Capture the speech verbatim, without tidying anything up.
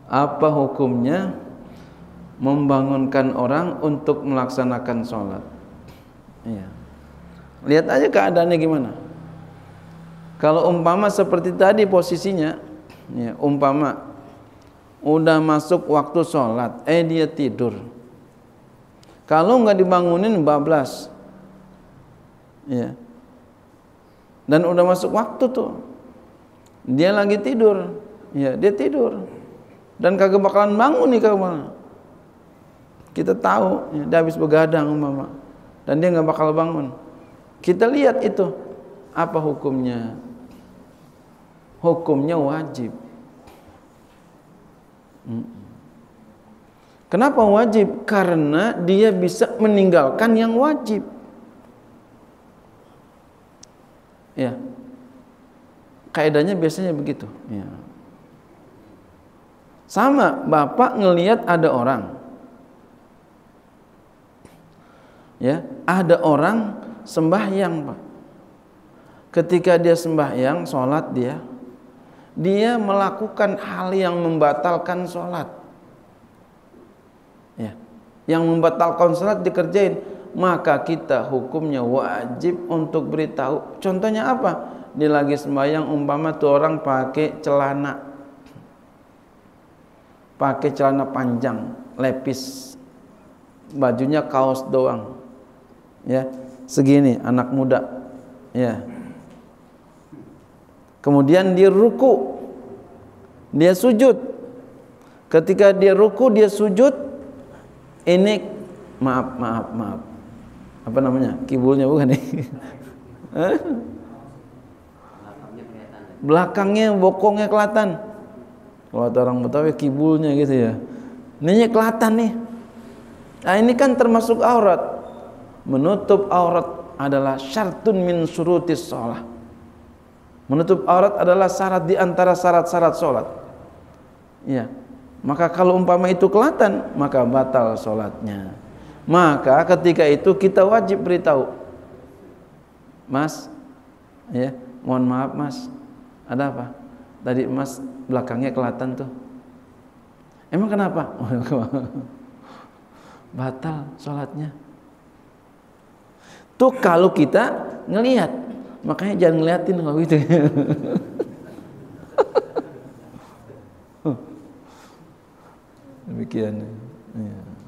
Apa hukumnya membangunkan orang untuk melaksanakan sholat? Iya. Lihat aja keadaannya gimana. Kalau umpama seperti tadi posisinya, ya, umpama udah masuk waktu sholat, eh dia tidur. Kalau nggak dibangunin bablas, ya. Dan udah masuk waktu tuh, dia lagi tidur, ya dia tidur, dan kagak bakalan bangun nih kawan. Kita tahu, ya, dia habis begadang umpama, dan dia nggak bakal bangun. Kita lihat itu, apa hukumnya? Hukumnya wajib. Kenapa wajib? Karena dia bisa meninggalkan yang wajib. Ya, kaidahnya biasanya begitu. Ya. Sama, bapak ngelihat ada orang, ya, ada orang sembahyang, pak. Ketika dia sembahyang, sholat dia, dia melakukan hal yang membatalkan sholat. Ya, yang membatalkan sholat dikerjain, maka kita hukumnya wajib untuk beritahu. Contohnya apa? Dia lagi sembahyang, umpama tuh orang pakai celana, pakai celana panjang, lepis, bajunya kaos doang, ya, segini, anak muda, ya. Kemudian dia ruku, dia sujud. Ketika dia ruku, dia sujud, ini maaf, maaf, maaf. Apa namanya? Kibulnya bukan nih? Belakangnya, bokongnya kelihatan. Kalau ada orang Betawi kibulnya gitu ya. Ini kelihatan nih. Nah, ini kan termasuk aurat. Menutup aurat adalah syartun min syurutis shalah. Menutup aurat adalah syarat di antara syarat-syarat sholat. Ya. Maka kalau umpama itu kelihatan, maka batal sholatnya. Maka ketika itu kita wajib beritahu, Mas, ya, mohon maaf Mas, ada apa? Tadi Mas belakangnya kelihatan tuh. Emang kenapa? Batal sholatnya. Tuh kalau kita ngelihat. Makanya jangan ngeliatin kalau gitu. Demikian. Ya.